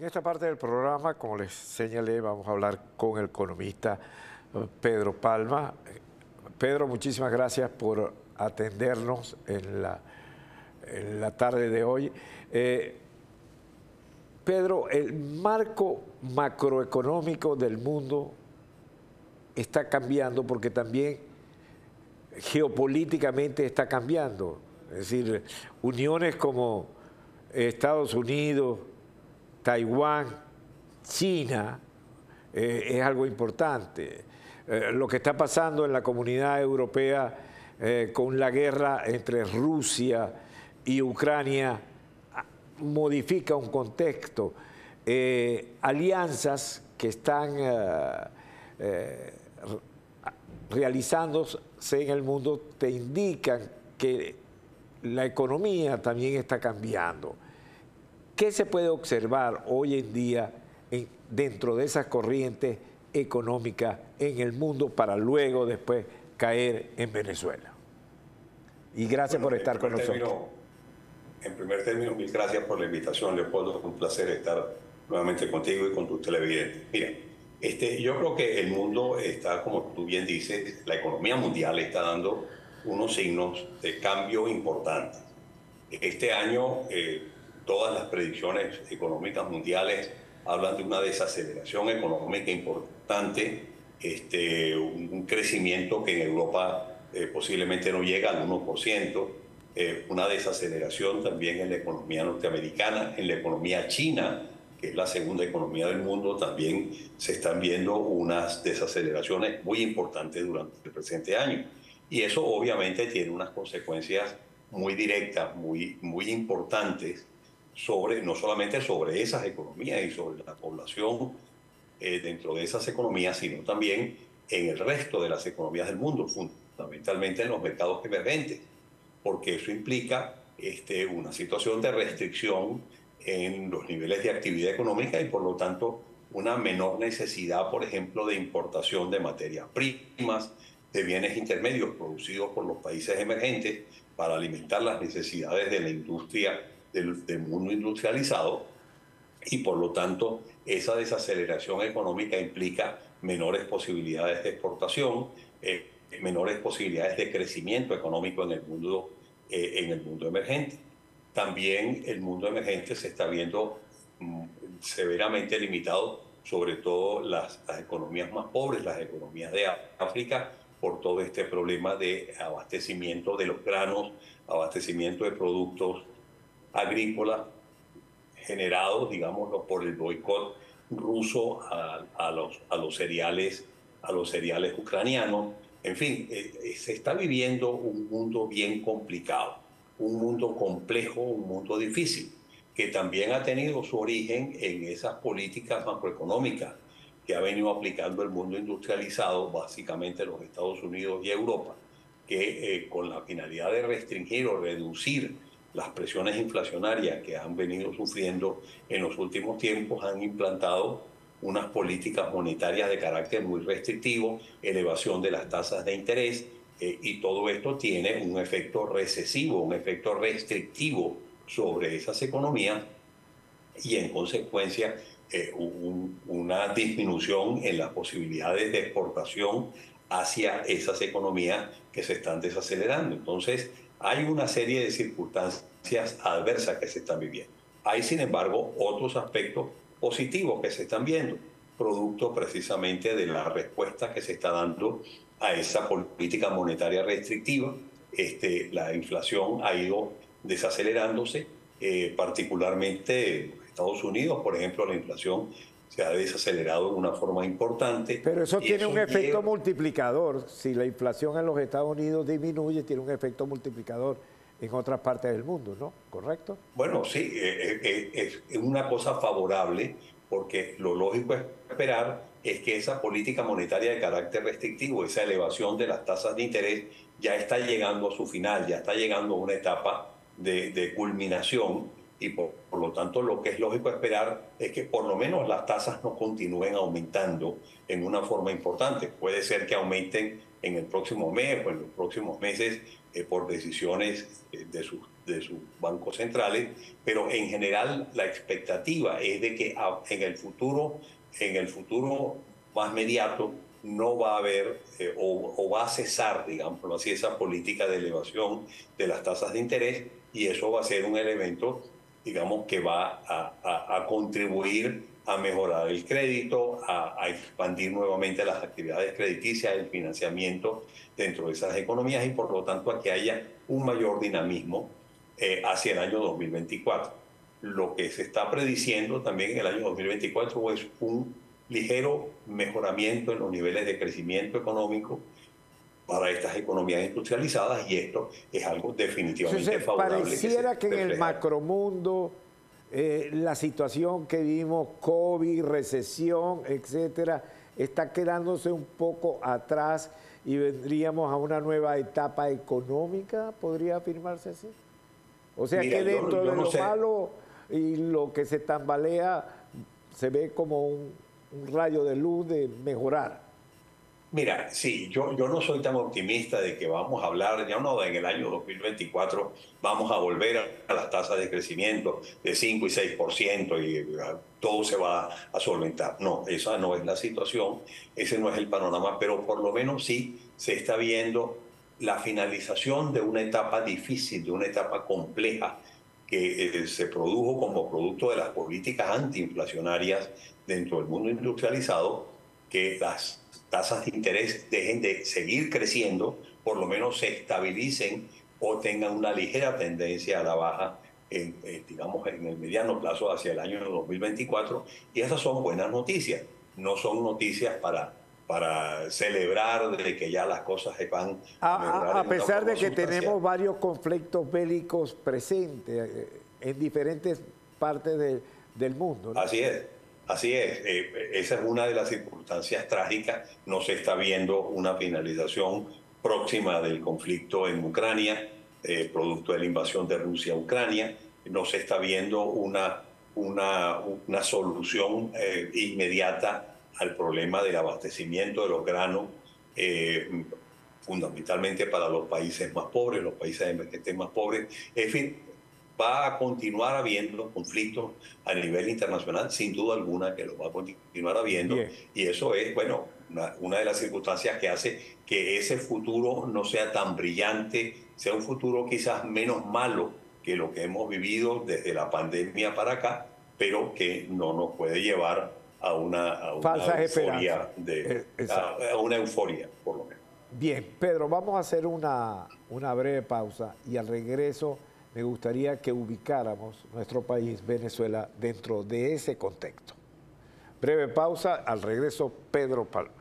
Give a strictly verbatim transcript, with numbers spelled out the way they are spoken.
esta parte del programa, como les señalé, vamos a hablar con el economista Pedro Palma. Pedro, muchísimas gracias por atendernos en la, en la tarde de hoy. Eh, Pedro, el marco macroeconómico del mundo está cambiando porque también geopolíticamente está cambiando. Es decir, uniones como Estados Unidos, Taiwán, China, eh, es algo importante. Eh, lo que está pasando en la comunidad europea eh, con la guerra entre Rusia y Ucrania modifica un contexto. Eh, alianzas que están eh, eh, realizándose en el mundo te indican que la economía también está cambiando. ¿Qué se puede observar hoy en día en, dentro de esas corrientes económicas en el mundo para luego después caer en Venezuela? Y gracias bueno, por estar con nosotros. Término, en primer término, mil gracias por la invitación, Leopoldo. Es un placer estar nuevamente contigo y con tus televidentes. Mira, este, yo creo que el mundo está, como tú bien dices, la economía mundial está dando unos signos de cambio importantes. Este año, eh, todas las predicciones económicas mundiales hablan de una desaceleración económica importante, este, un, un crecimiento que en Europa eh, posiblemente no llega al uno por ciento, eh, una desaceleración también en la economía norteamericana, en la economía china, que es la segunda economía del mundo, también se están viendo unas desaceleraciones muy importantes durante el presente año. Y eso obviamente tiene unas consecuencias muy directas, muy, muy importantes, sobre, no solamente sobre esas economías y sobre la población eh, dentro de esas economías, sino también en el resto de las economías del mundo, fundamentalmente en los mercados emergentes, porque eso implica este, una situación de restricción en los niveles de actividad económica y por lo tanto una menor necesidad, por ejemplo, de importación de materias primas, de bienes intermedios producidos por los países emergentes para alimentar las necesidades de la industria, del, del mundo industrializado, y por lo tanto esa desaceleración económica implica menores posibilidades de exportación, eh, menores posibilidades de crecimiento económico en el mundo, eh, en el mundo emergente. También el mundo emergente se está viendo mm, severamente limitado, sobre todo las, las economías más pobres, las economías de África, por todo este problema de abastecimiento de los granos, abastecimiento de productos agrícolas generados, digámoslo, por el boicot ruso a, a, los, a, los cereales, a los cereales ucranianos. En fin, eh, se está viviendo un mundo bien complicado, un mundo complejo, un mundo difícil, que también ha tenido su origen en esas políticas macroeconómicas que ha venido aplicando el mundo industrializado, básicamente los Estados Unidos y Europa, que eh, con la finalidad de restringir o reducir las presiones inflacionarias que han venido sufriendo en los últimos tiempos, han implantado unas políticas monetarias de carácter muy restrictivo, elevación de las tasas de interés, eh, y todo esto tiene un efecto recesivo, un efecto restrictivo sobre esas economías y en consecuencia eh, un, una disminución en las posibilidades de exportación hacia esas economías que se están desacelerando. Entonces, hay una serie de circunstancias adversas que se están viviendo. Hay, sin embargo, otros aspectos positivos que se están viendo, producto precisamente de la respuesta que se está dando a esa política monetaria restrictiva. Este, la inflación ha ido desacelerándose, eh, particularmente en Estados Unidos, por ejemplo, la inflación se ha desacelerado de una forma importante. Pero eso tiene eso un efecto lleva... multiplicador. Si la inflación en los Estados Unidos disminuye, tiene un efecto multiplicador en otras partes del mundo, ¿no? ¿Correcto? Bueno, sí, eh, eh, es una cosa favorable porque lo lógico es esperar es que esa política monetaria de carácter restrictivo, esa elevación de las tasas de interés, ya está llegando a su final, ya está llegando a una etapa de, de culminación y por, por lo tanto lo que es lógico esperar es que por lo menos las tasas no continúen aumentando en una forma importante. Puede ser que aumenten en el próximo mes o en los próximos meses eh, por decisiones de sus, de sus bancos centrales, pero en general la expectativa es de que en el futuro, en el futuro más inmediato, no va a haber eh, o, o va a cesar, digámoslo así, esa política de elevación de las tasas de interés, y eso va a ser un elemento, digamos, que va a, a, a contribuir a mejorar el crédito, a, a expandir nuevamente las actividades crediticias, el financiamiento dentro de esas economías, y por lo tanto a que haya un mayor dinamismo eh, hacia el año dos mil veinticuatro. Lo que se está prediciendo también en el año dos mil veinticuatro es un ligero mejoramiento en los niveles de crecimiento económico para estas economías industrializadas, y esto es algo definitivamente Entonces, favorable. pareciera que, que, que en el macromundo eh, la situación que vimos, COVID, recesión, etcétera, está quedándose un poco atrás y vendríamos a una nueva etapa económica, ¿podría afirmarse así? O sea, Mira, que dentro yo, yo de no lo sé. malo y lo que se tambalea se ve como un, un rayo de luz de mejorar. Mira, sí, yo, yo no soy tan optimista de que vamos a hablar, ya no, en el año dos mil veinticuatro vamos a volver a, a las tasas de crecimiento de cinco y seis por ciento y uh, todo se va a solventar. No, esa no es la situación, ese no es el panorama, pero por lo menos sí se está viendo la finalización de una etapa difícil, de una etapa compleja que eh, se produjo como producto de las políticas antiinflacionarias dentro del mundo industrializado, que las tasas de interés dejen de seguir creciendo, por lo menos se estabilicen o tengan una ligera tendencia a la baja, en, eh, digamos, en el mediano plazo hacia el año dos mil veinticuatro. Y esas son buenas noticias, no son noticias para, para celebrar de que ya las cosas se van a mejorar. A, a pesar de que tenemos varios conflictos bélicos presentes en diferentes partes de, del mundo, ¿no? Así es. Así es, eh, esa es una de las circunstancias trágicas. No se está viendo una finalización próxima del conflicto en Ucrania, eh, producto de la invasión de Rusia a Ucrania. No se está viendo una, una, una solución eh, inmediata al problema del abastecimiento de los granos, eh, fundamentalmente para los países más pobres, los países emergentes más pobres. En fin, va a continuar habiendo conflictos a nivel internacional, sin duda alguna que lo va a continuar habiendo. Bien. Y eso es, bueno, una, una de las circunstancias que hace que ese futuro no sea tan brillante, sea un futuro quizás menos malo que lo que hemos vivido desde la pandemia para acá, pero que no nos puede llevar a una, a una euforia, de, a, a una euforia, por lo menos. Bien, Pedro, vamos a hacer una, una breve pausa y al regreso me gustaría que ubicáramos nuestro país, Venezuela, dentro de ese contexto. Breve pausa, al regreso, Pedro Palma.